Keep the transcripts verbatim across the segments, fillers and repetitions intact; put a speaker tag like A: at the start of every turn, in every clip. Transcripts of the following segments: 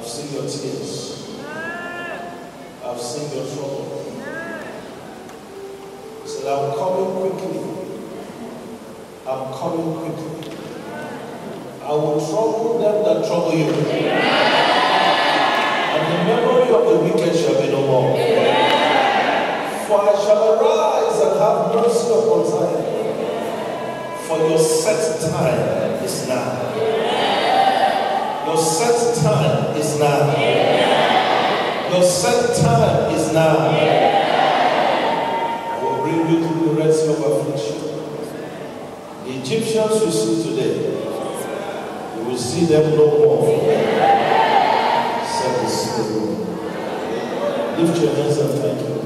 A: I've seen your tears. I've seen your trouble. He said, I'm coming quickly. I'm coming quickly. I will trouble them that trouble you. And the memory of the wicked shall be no more. For I shall arise and have mercy upon Zion. For your set time is now. Your set time is now. Your set time is now. I will bring you through the Red Sea of affliction. The Egyptians you see today, you will see them no more. Said the Spirit. Lift your hands and thank you.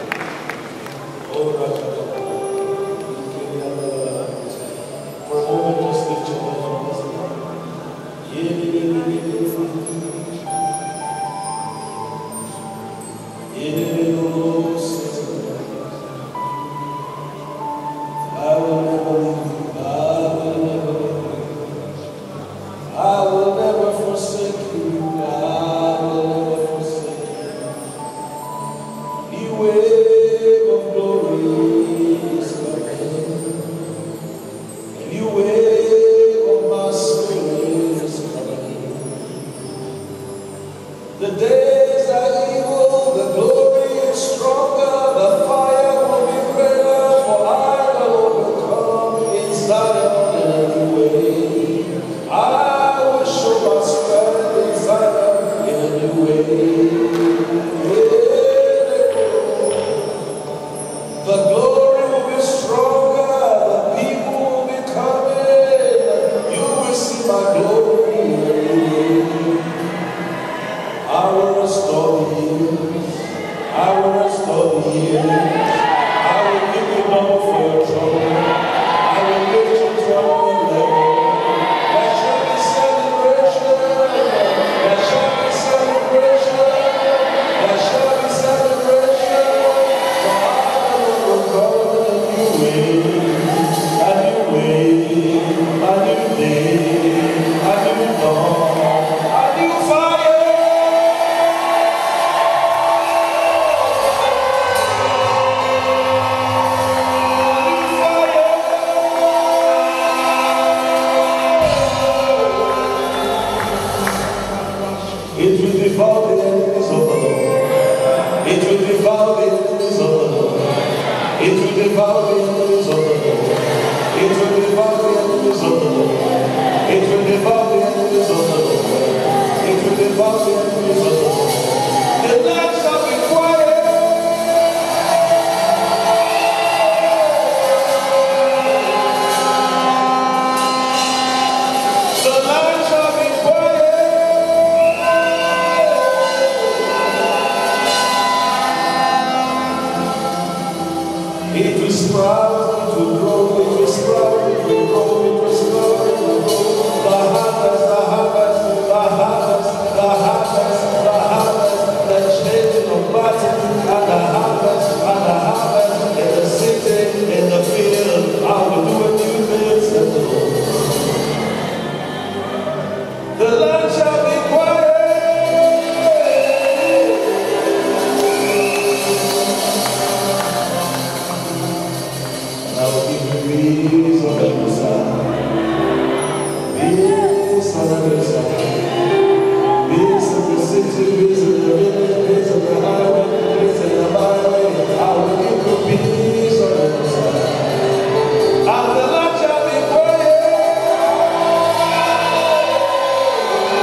A: For a moment, just lift your hands. I will never leave. I will never leave. I will never forsake you. I will never forsake you. The wave of glory is coming. The wave of my spirit is coming. The days are evil, the glory is stronger, the fire will be greater, for I will overcome in Zion in a new way. I will show my strength in Zion in a new way. The glory will be stronger, the people will be coming. You will see my glory in a new way. I will restore the years. I will restore the years. I will give you double for your trouble. I will lift you to a new level. There shall be celebration. There shall be celebration. There shall be celebration. For I will come a new way, a new way, a new day, a new dawn, a new fire. It will devour the enemies of the Lord. It will devour the enemies of the Lord. It will devour the enemies of the Lord. It will devour the enemies of the Lord. It will devour the enemies of the Lord. It will devour the enemies of the Lord. The land shall be quiet. The land shall be quiet. It will sprout, it will grow, it will sprout, it will grow, it will sprout, it will grow. The harvest, the harvest, the harvest, the harvest, the harvest, the changing of battle, and the harvest, and the harvest, in the city, in the field. I will do a new thing, said the Lord. The land shall be quiet. I will give you peace on every side. Peace on every side. Peace in the city, peace in the village, peace on the highway, peace in the byway. I will give you peace on every side. And the land shall be quiet.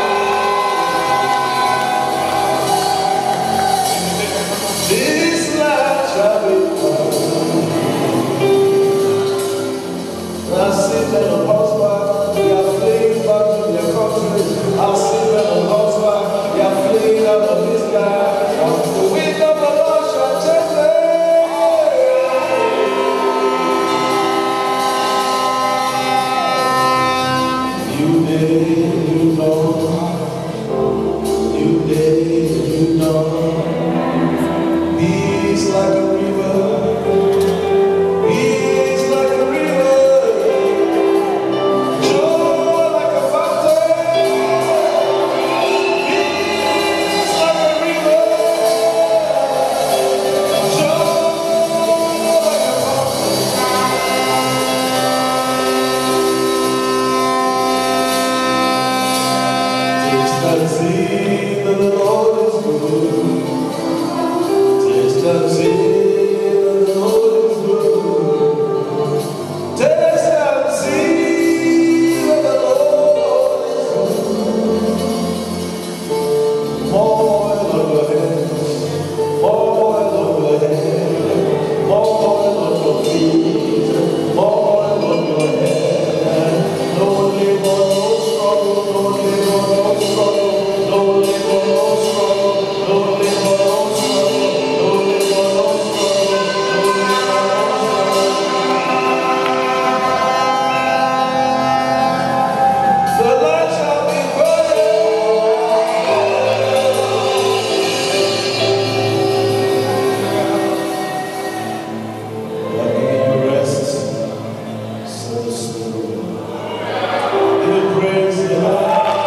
A: and see that the Lord is good. Taste and see that the Lord is good. Taste and see that the Lord is good. More oil on your head. More oil on your head. More oil on your feet. More oil on your head. No labor, no struggle. No labor, no struggle. No labor, no struggle. No labor, no struggle. No labor, no struggle. No labor, no struggle. The light shall be burning. I'm giving you rest, said the Spirit. Give him praise, the Lord.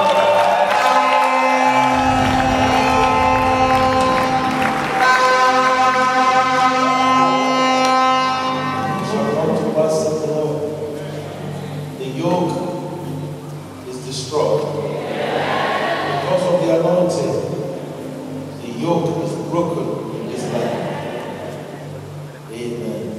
A: Shall come to pass, said the Lord. The yoke is destroyed. Because of the anointing, the yoke is broken in this life. Amen.